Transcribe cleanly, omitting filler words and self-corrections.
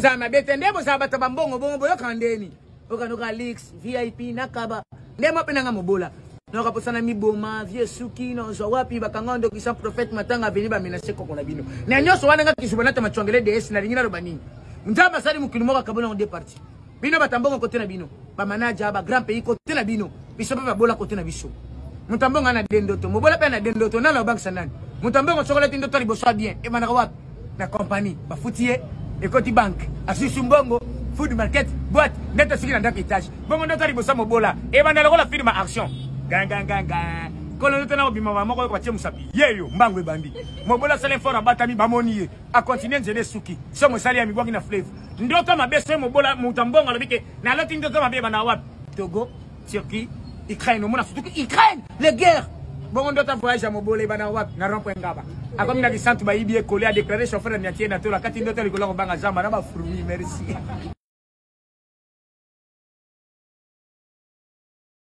Zama betende bo sabata bambongo bongo yo kandeni. Okanuka leaks VIP nakaba. Ndemo penanga mobola. Noka posana miboma vie suki no so wapi bakangondo kisa prophète matanga veni ba menacer ko na bino. Na nyoso wananga kisubana ta machongele DS na lingina robani. Mzaba sali mukilimo ka kabona on deux parties. Bino batambongo kote na bino. Ba manager ba grand pays kote na bino. Biso ba bola kote na biso. Mutambongo na dendoto. Mobola pe na dendoto na la bank sanani. Mutambongo chocolate ndoto liboso bien. E manaka wapi? Na compagnie ba futier Ekoti bank, asusu mbongo, food market, boîte, neto siki na ndako etage. Bongo ndoto liboso mobola, e banda lokola firma action. Gang. Kolo ndoto na obima moko ko tie musapi. Yeyo, mbango ebandi. Mobola sale fort abatami bamoni ye. A continuer nzele suki. Somo sali ya mibwangi na flavor. Ndoto mabeso mobola mutambongo alobike na loti ndoto mabe bana wapi? Togo, Turquie, Ukraine, mona surtout Ukraine, les guerres. Bongo ndoto voyage mobola bana wapi? Na rond point ngaba. Akomi na bisantu ba ibi collé a déclaré chauffeur de Niatie na to la kati ndoto likolo ko banga zamba na ba fruit merci.